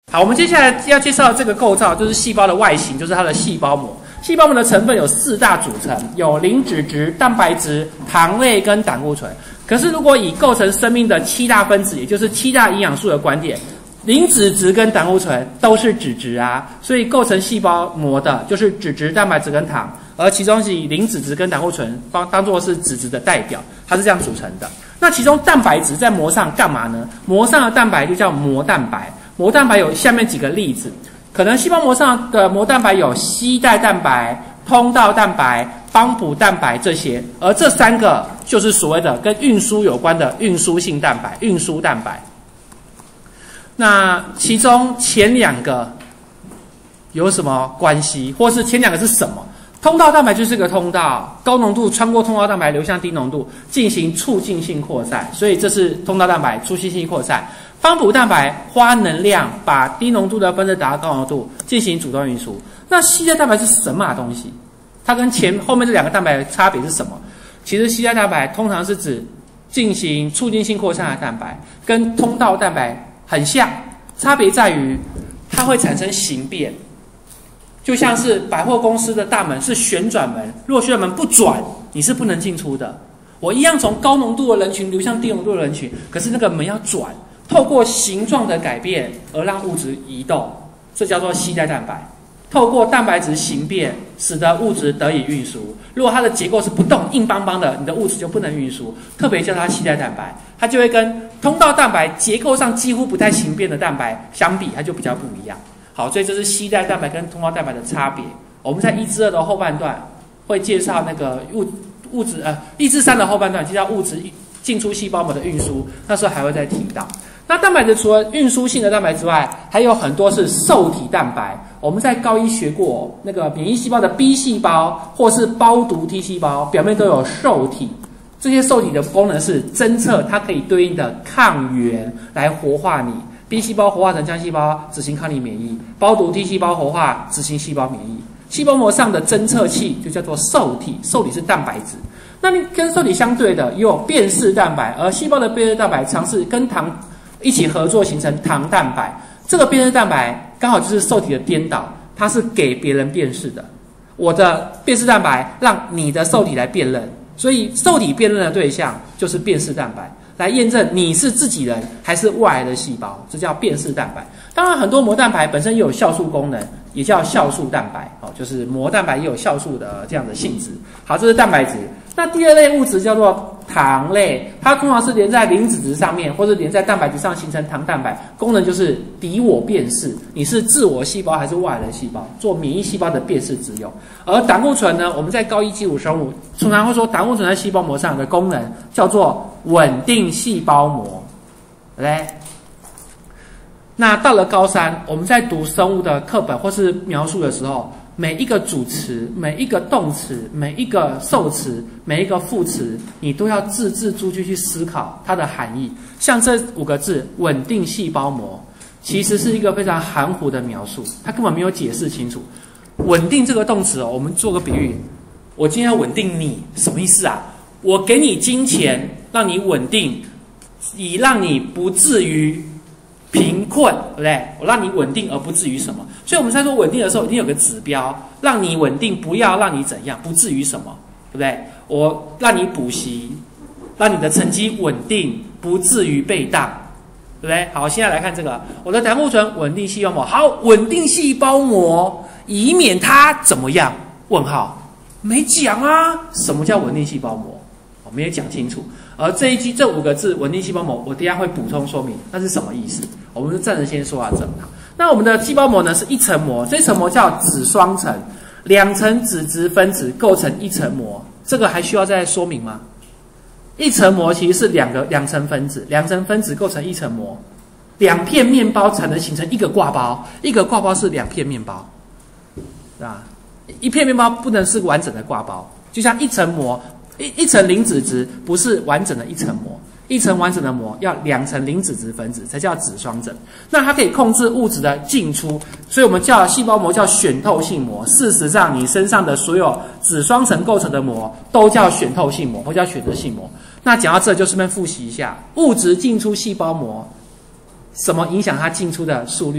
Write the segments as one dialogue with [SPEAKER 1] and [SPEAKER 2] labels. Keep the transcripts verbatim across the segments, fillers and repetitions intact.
[SPEAKER 1] 好，我们接下来要介绍的这个构造就是细胞的外形，就是它的细胞膜。细胞膜的成分有四大组成，有磷脂质、蛋白质、糖类跟胆固醇。可是如果以构成生命的七大分子，也就是七大营养素的观点，磷脂质跟胆固醇都是脂质啊，所以构成细胞膜的就是脂质、蛋白质跟糖，而其中是以磷脂质跟胆固醇当当做是脂质的代表，它是这样组成的。那其中蛋白质在膜上干嘛呢？膜上的蛋白就叫膜蛋白，膜蛋白有下面几个例子。可能细胞膜上的膜蛋白有携带蛋白、通道蛋白、帮补蛋白这些，而这三个就是所谓的跟运输有关的运输性蛋白、运输蛋白。那其中前两个有什么关系，或是前两个是什么？通道蛋白就是个通道，高浓度穿过通道蛋白流向低浓度，进行促进性扩散，所以这是通道蛋白促进性扩散。帮补蛋白花能量把低浓度的分子打到高浓度，进行主动运输。那携带蛋白是什么东西？它跟前后面这两个蛋白的差别是什么？其实携带蛋白通常是指进行促进性扩散的蛋白，跟通道蛋白很像，差别在于它会产生形变。就像是百货公司的大门是旋转门，如果旋转门不转，你是不能进出的。我一样从高浓度的人群流向低浓度的人群，可是那个门要转，透过形状的改变而让物质移动，这叫做携带蛋白。透过蛋白质形变，使得物质得以运输。如果它的结构是不动、硬邦邦的，你的物质就不能运输，特别叫它携带蛋白，它就会跟通道蛋白结构上几乎不太形变的蛋白相比，它就比较不一样。好，所以这是携带蛋白跟通道蛋白的差别。我们在一至二的后半段会介绍那个物物质呃一至三的后半段介绍物质进出细胞膜的运输，那时候还会再提到。那蛋白质除了运输性的蛋白之外，还有很多是受体蛋白。我们在高一学过，那个免疫细胞的 B 细胞或是胞毒 T 细胞表面都有受体，这些受体的功能是侦测它可以对应的抗原来活化你。B 细胞活化成浆细胞，执行抗体免疫；胞毒 T 细胞活化，执行细胞免疫。细胞膜上的侦测器就叫做受体，受体是蛋白质。那你跟受体相对的也有辨识蛋白，而细胞的辨识蛋白常是跟糖一起合作形成糖蛋白。这个辨识蛋白刚好就是受体的颠倒，它是给别人辨识的。我的辨识蛋白让你的受体来辨认，所以受体辨认的对象就是辨识蛋白。来验证你是自己人还是外来的细胞，这叫辨识蛋白。当然，很多膜蛋白本身也有酵素功能，也叫酵素蛋白，哦，就是膜蛋白也有酵素的这样的性质。好，这是蛋白质。那第二类物质叫做糖类，它通常是连在磷脂质上面，或者连在蛋白质上形成糖蛋白，功能就是敌我辨识，你是自我细胞还是外来的细胞，做免疫细胞的辨识之用。而胆固醇呢，我们在高一基础生物通常会说胆固醇在细胞膜上的功能叫做稳定细胞膜，对不对？那到了高三，我们在读生物的课本或是描述的时候，每一个主词、每一个动词、每一个受词、每一个副词，你都要字字珠玑去思考它的含义。像这五个字“稳定细胞膜”，其实是一个非常含糊的描述，它根本没有解释清楚。稳定这个动词哦，我们做个比喻，我今天要稳定你，什么意思啊？我给你金钱，让你稳定，以让你不至于贫困，对不对？我让你稳定而不至于什么？所以我们在说稳定的时候，一定有个指标，让你稳定，不要让你怎样，不至于什么，对不对？我让你补习，让你的成绩稳定，不至于被当，对不对？好，现在来看这个，我的胆固醇稳定细胞膜，好，稳定细胞膜，以免它怎么样？问号，没讲啊，什么叫稳定细胞膜？我没有讲清楚。而这一句这五个字稳定细胞膜，我等一下会补充说明那是什么意思。我们就暂时先说到这。那我们的细胞膜呢是一层膜，这一层膜叫脂双层，两层脂质分子构成一层膜，这个还需要再说明吗？一层膜其实是两个两层分子，两层分子构成一层膜，两片面包才能形成一个挂包，一个挂包是两片面包，是吧？一片面包不能是完整的挂包，就像一层膜。一一层磷脂质不是完整的一层膜，一层完整的膜要两层磷脂质分子才叫脂双层。那它可以控制物质的进出，所以我们叫细胞膜叫选透性膜。事实上，你身上的所有脂双层构成的膜都叫选透性膜，或叫选择性膜。那讲到这，就顺便复习一下，物质进出细胞膜，什么影响它进出的速率呢？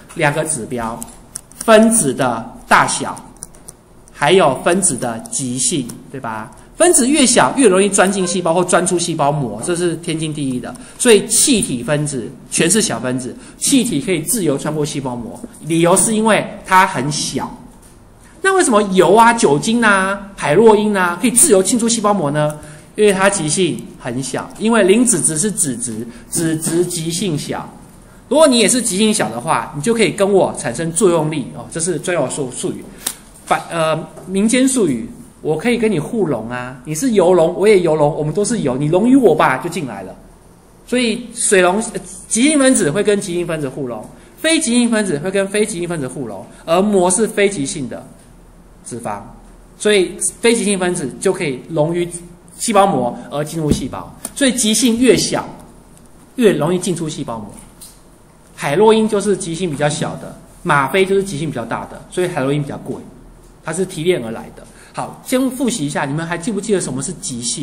[SPEAKER 1] 两个指标：分子的大小，还有分子的极性，对吧？分子越小，越容易钻进细胞或钻出细胞膜，这是天经地义的。所以气体分子全是小分子，气体可以自由穿过细胞膜，理由是因为它很小。那为什么油啊、酒精啊、海洛因啊可以自由进出细胞膜呢？因为它极性很小，因为磷脂质是脂质，脂质极性小。如果你也是极性小的话，你就可以跟我产生作用力哦，这是专有术术语，反呃民间术语。我可以跟你互溶啊，你是油溶，我也油溶，我们都是油，你溶于我吧，就进来了。所以水溶极性分子会跟极性分子互溶，非极性分子会跟非极性分子互溶，而膜是非极性的脂肪，所以非极性分子就可以溶于细胞膜而进入细胞。所以极性越小，越容易进出细胞膜。海洛因就是极性比较小的，吗啡就是极性比较大的，所以海洛因比较贵，它是提炼而来的。好，先复习一下，你们还记不记得什么是极性？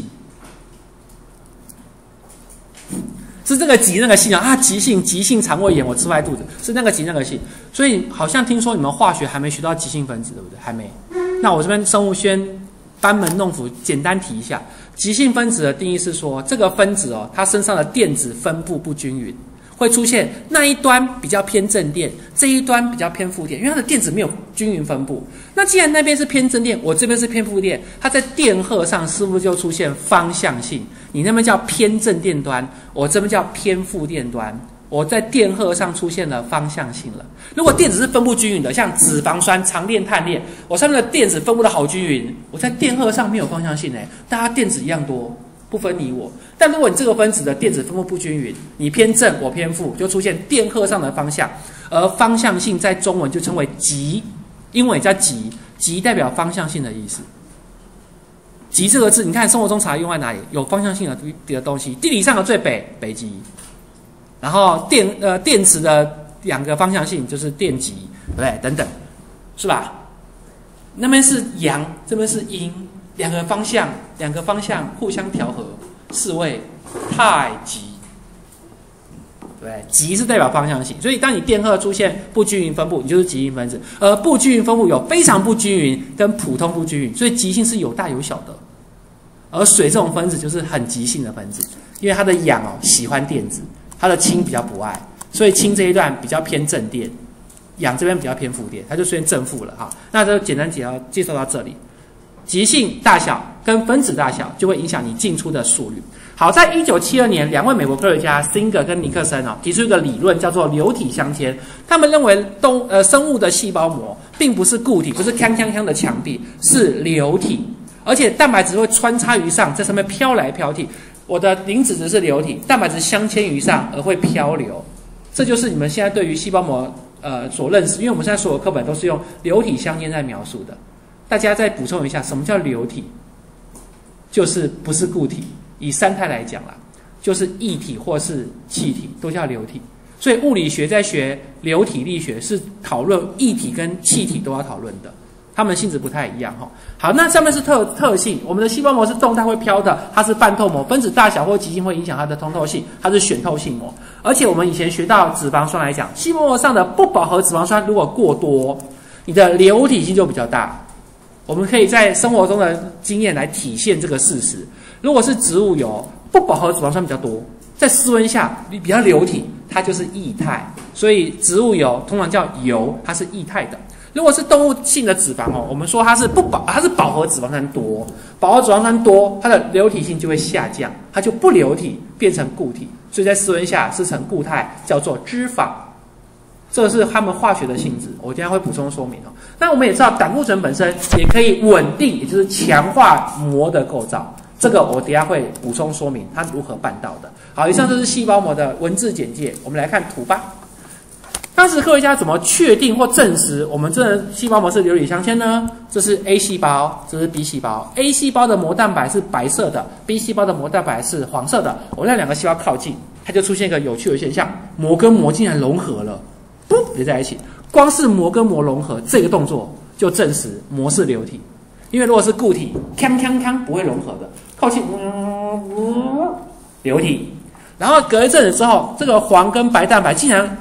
[SPEAKER 1] 是这个极那个性啊？啊，极性，急性肠胃炎，我吃坏肚子，是那个极那个性。所以好像听说你们化学还没学到极性分子，对不对？还没。那我这边生物先班门弄斧，简单提一下，极性分子的定义是说，这个分子哦，它身上的电子分布不均匀。会出现那一端比较偏正电，这一端比较偏负电，因为它的电子没有均匀分布。那既然那边是偏正电，我这边是偏负电，它在电荷上是不是就出现方向性？你那边叫偏正电端，我这边叫偏负电端，我在电荷上出现了方向性了。如果电子是分布均匀的，像脂肪酸长链碳链，我上面的电子分布的好均匀，我在电荷上没有方向性诶，大家电子一样多。不分你我，但如果你这个分子的电子分布不均匀，你偏正我偏负，就出现电荷上的方向，而方向性在中文就称为极，英文也叫极，极代表方向性的意思。极这个字，你看生活中常用在哪里？有方向性的的东西，地理上的最北北极，然后电呃电池的两个方向性就是电极，对不对？等等，是吧？那边是阳，这边是阴。两个方向，两个方向互相调和，是谓太极。对，极是代表方向性，所以当你电荷出现不均匀分布，你就是极性分子。而不均匀分布有非常不均匀跟普通不均匀，所以极性是有大有小的。而水这种分子就是很极性的分子，因为它的氧哦喜欢电子，它的氢比较不爱，所以氢这一段比较偏正电，氧这边比较偏负电，它就出现正负了哈。那就简单介绍介绍到这里。极性大小跟分子大小就会影响你进出的速率。好，在一九七二年，两位美国科学家 Singer 跟尼克森哦提出一个理论，叫做流体相牵。他们认为动呃生物的细胞膜并不是固体，不是锵锵锵的墙壁，是流体，而且蛋白质会穿插于上，在上面飘来飘去。我的磷脂质是流体，蛋白质镶嵌于上而会漂流。这就是你们现在对于细胞膜呃所认识，因为我们现在所有课本都是用流体相牵在描述的。大家再补充一下，什么叫流体？就是不是固体。以三态来讲啦，就是液体或是气体都叫流体。所以物理学在学流体力学是讨论液体跟气体都要讨论的，它们性质不太一样哈。好，那上面是特特性，我们的细胞膜是动态会飘的，它是半透膜，分子大小或极性会影响它的通透性，它是选透性膜。而且我们以前学到脂肪酸来讲，细胞膜上的不饱和脂肪酸如果过多，你的流体性就比较大。我们可以在生活中的经验来体现这个事实。如果是植物油，不饱和脂肪酸比较多，在室温下比较流体，它就是液态。所以植物油通常叫油，它是液态的。如果是动物性的脂肪哦，我们说它是不饱，它是饱和脂肪酸多，饱和脂肪酸多，它的流体性就会下降，它就不流体，变成固体。所以在室温下是成固态，叫做脂肪。这是他们化学的性质，我等一下会补充说明哦。那我们也知道，胆固醇本身也可以稳定，也就是强化膜的构造。这个我等一下会补充说明它如何办到的。好，以上就是细胞膜的文字简介，我们来看图吧。当时科学家怎么确定或证实我们这个细胞膜是流体相牵呢？这是 A 细胞，这是 B 细胞。A 细胞的膜蛋白是白色的 ，B 细胞的膜蛋白是黄色的。我让两个细胞靠近，它就出现一个有趣的现象，膜跟膜竟然融合了。不连在一起，光是膜跟膜融合这个动作就证实膜是流体，因为如果是固体，锵锵锵不会融合的，靠近，嗯嗯，流体。然后隔一阵子之后，这个黄跟白蛋白竟然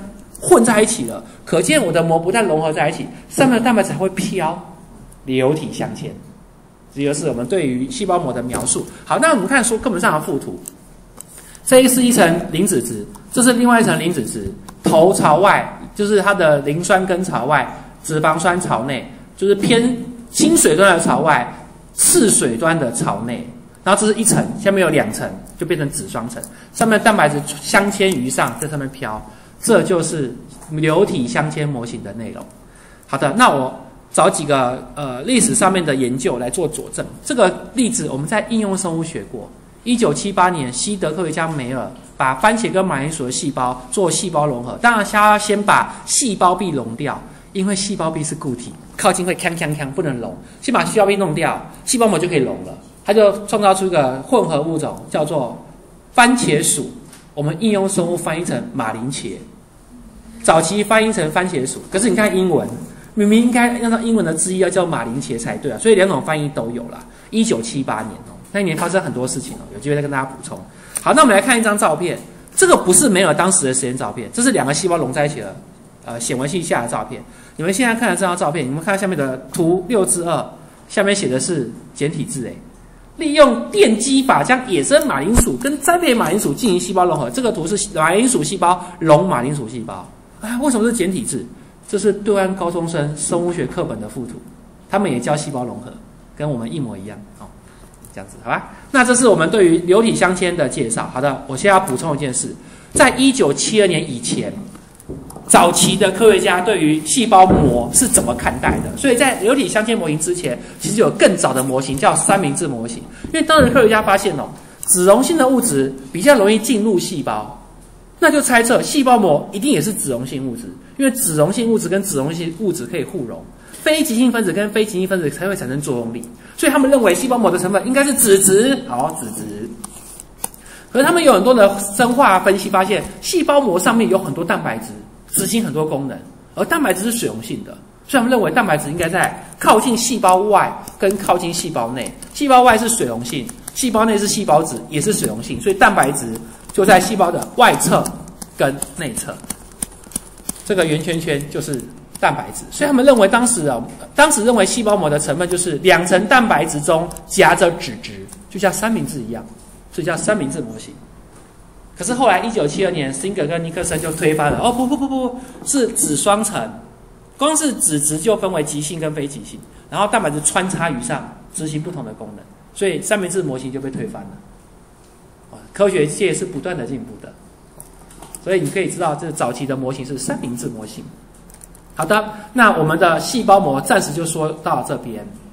[SPEAKER 1] 混在一起了，可见我的膜不但融合在一起，上面的蛋白质还会飘，流体相牵。这就是我们对于细胞膜的描述。好，那我们看说课本上的附图，这一是一层磷脂质，这是另外一层磷脂质，头朝外就是它的磷酸根朝外，脂肪酸朝内，就是偏亲水端的朝外，次水端的朝内。然后这是一层，下面有两层，就变成脂双层，上面的蛋白质镶嵌于上，在上面飘，这就是流体相牵模型的内容。好的，那我找几个呃历史上面的研究来做佐证。这个例子我们在应用生物学过。一九七八年，西德科学家梅尔把番茄跟马铃薯的细胞做细胞融合，当然他要先把细胞壁溶掉，因为细胞壁是固体，靠近会锵锵锵，不能溶。先把细胞壁弄掉，细胞膜就可以溶了。他就创造出一个混合物种，叫做番茄薯。我们应用生物翻译成马铃茄，早期翻译成番茄薯。可是你看英文，明明应该按照英文的字义要叫马铃茄才对啊，所以两种翻译都有啦。一九七八年哦，那一年发生很多事情哦，有机会再跟大家补充。好，那我们来看一张照片，这个不是梅尔当时的实验照片，这是两个细胞融在一起的呃显微镜下的照片。你们现在看的这张照片，你们看下面的图六之二，下面写的是简体字诶。利用电击法将野生马铃薯跟栽培马铃薯进行细胞融合，这个图是马铃薯细胞融马铃薯细胞。啊，为什么是简体字？这是对岸高中生生物学课本的附图，他们也教细胞融合，跟我们一模一样哦。这样子，好吧？那这是我们对于流体相牵的介绍。好的，我现在要补充一件事，在一九七二年以前，早期的科学家对于细胞膜是怎么看待的？所以在流体相牵模型之前，其实有更早的模型叫三明治模型。因为当时科学家发现哦，脂溶性的物质比较容易进入细胞，那就猜测细胞膜一定也是脂溶性物质，因为脂溶性物质跟脂溶性物质可以互溶，非极性分子跟非极性分子才会产生作用力，所以他们认为细胞膜的成分应该是脂质。好，脂质。可是他们有很多的生化分析发现，细胞膜上面有很多蛋白质。执行很多功能，而蛋白质是水溶性的，所以他们认为蛋白质应该在靠近细胞外跟靠近细胞内。细胞外是水溶性，细胞内是细胞质，也是水溶性，所以蛋白质就在细胞的外侧跟内侧。这个圆圈圈就是蛋白质，所以他们认为当时啊，当时认为细胞膜的成分就是两层蛋白质中夹着脂质，就像三明治一样，所以叫三明治模型。可是后来，一九七二年，辛格跟尼克森就推翻了。哦，不不不不，是脂双层，光是脂质就分为极性跟非极性，然后蛋白质穿插于上，执行不同的功能，所以三明治模型就被推翻了。科学界是不断的进步的，所以你可以知道，这早期的模型是三明治模型。好的，那我们的细胞膜暂时就说到这边。